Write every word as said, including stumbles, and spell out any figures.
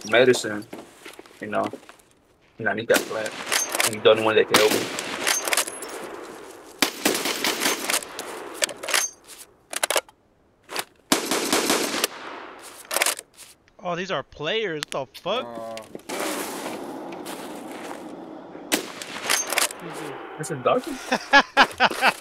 medicine, you know. And I need that flat. And he's the only one that can help me. Oh, these are players. What the fuck? Uh, This is dark.